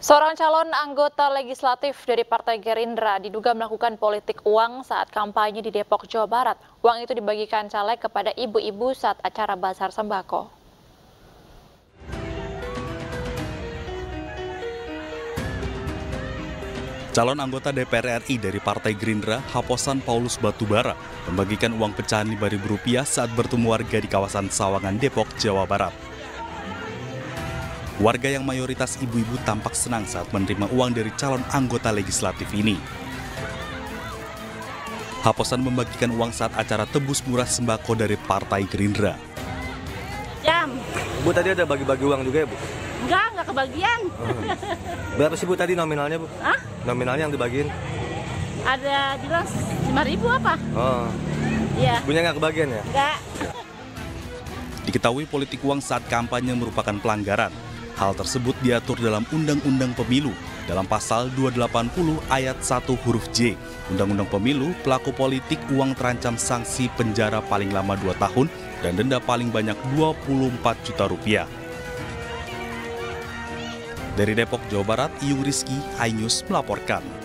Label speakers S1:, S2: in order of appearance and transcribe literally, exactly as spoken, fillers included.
S1: Seorang calon anggota legislatif dari Partai Gerindra diduga melakukan politik uang saat kampanye di Depok, Jawa Barat. Uang itu dibagikan caleg kepada ibu-ibu saat acara bazar sembako.
S2: Calon anggota D P R R I dari Partai Gerindra, Haposan Paulus Batubara, membagikan uang pecahan lima ribu rupiah saat bertemu warga di kawasan Sawangan, Depok, Jawa Barat. Warga yang mayoritas ibu-ibu tampak senang saat menerima uang dari calon anggota legislatif ini. Haposan membagikan uang saat acara tebus murah sembako dari Partai Gerindra.
S3: Jam.
S4: Bu, tadi ada bagi-bagi uang juga ya, Bu?
S3: Enggak, enggak kebagian.
S4: Oh. Berapa sih, Bu, tadi nominalnya, Bu?
S3: Hah?
S4: Nominalnya yang dibagiin?
S3: Ada jelas lima ribu apa?
S4: Oh.
S3: Iya.
S4: Punya nggak kebagian ya?
S3: Enggak.
S2: Diketahui politik uang saat kampanye merupakan pelanggaran. Hal tersebut diatur dalam Undang-Undang Pemilu dalam pasal dua ratus delapan puluh ayat satu huruf J. Undang-Undang Pemilu, pelaku politik uang terancam sanksi penjara paling lama dua tahun dan denda paling banyak dua puluh empat juta rupiah. Dari Depok, Jawa Barat, Iyung Rizky, iNews melaporkan.